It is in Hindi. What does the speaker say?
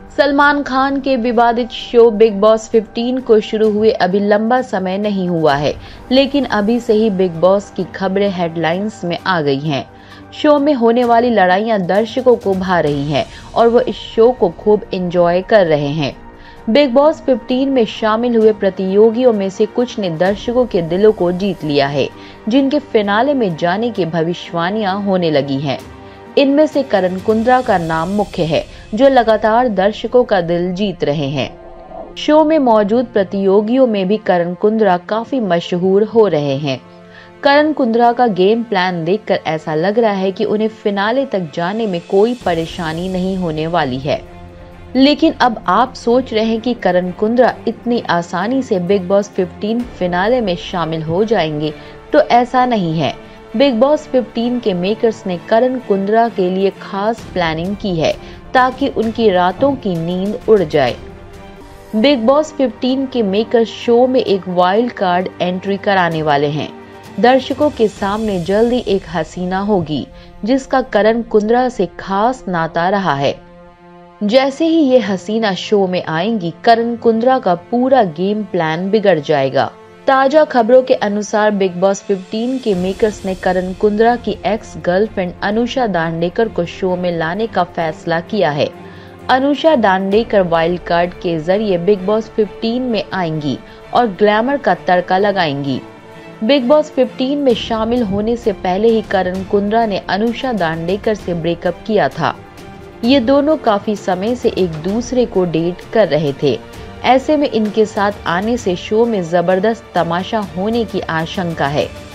सलमान खान के विवादित शो बिग बॉस 15 को शुरू हुए अभी लंबा समय नहीं हुआ है, लेकिन अभी से ही बिग बॉस की खबरें हेडलाइंस में आ गई हैं। शो में होने वाली लड़ाइयां दर्शकों को भा रही हैं और वो इस शो को खूब एंजॉय कर रहे हैं। बिग बॉस 15 में शामिल हुए प्रतियोगियों में से कुछ ने दर्शकों के दिलों को जीत लिया है, जिनके फिनाले में जाने की भविष्यवाणियां होने लगी हैं। इनमें से करण कुंद्रा का नाम मुख्य है, जो लगातार दर्शकों का दिल जीत रहे हैं। शो में मौजूद प्रतियोगियों में भी करण कुंद्रा काफी मशहूर हो रहे हैं। करण कुंद्रा का गेम प्लान देखकर ऐसा लग रहा है कि उन्हें फिनाले तक जाने में कोई परेशानी नहीं होने वाली है। लेकिन अब आप सोच रहे हैं कि करण कुंद्रा इतनी आसानी से बिग बॉस 15 फिनाले में शामिल हो जाएंगे, तो ऐसा नहीं है। बिग बॉस 15 के मेकर्स ने करण कुंद्रा के लिए खास प्लानिंग की है, ताकि उनकी रातों की नींद उड़ जाए। बिग बॉस 15 के मेकर्स शो में एक वाइल्ड कार्ड एंट्री कराने वाले हैं। दर्शकों के सामने जल्दी एक हसीना होगी, जिसका करण कुंद्रा से खास नाता रहा है। जैसे ही ये हसीना शो में आएंगी, करण कुंद्रा का पूरा गेम प्लान बिगड़ जाएगा। ताजा खबरों के अनुसार बिग बॉस 15 के मेकर्स ने करण कुंद्रा की एक्स गर्लफ्रेंड अनुषा दांडेकर को शो में लाने का फैसला किया है। अनुषा दांडेकर वाइल्ड कार्ड के जरिए बिग बॉस 15 में आएंगी और ग्लैमर का तड़का लगाएंगी। बिग बॉस 15 में शामिल होने से पहले ही करण कुंद्रा ने अनुषा दांडेकर से ब्रेकअप किया था। ये दोनों काफी समय से एक दूसरे को डेट कर रहे थे। ऐसे में इनके साथ आने से शो में जबरदस्त तमाशा होने की आशंका है।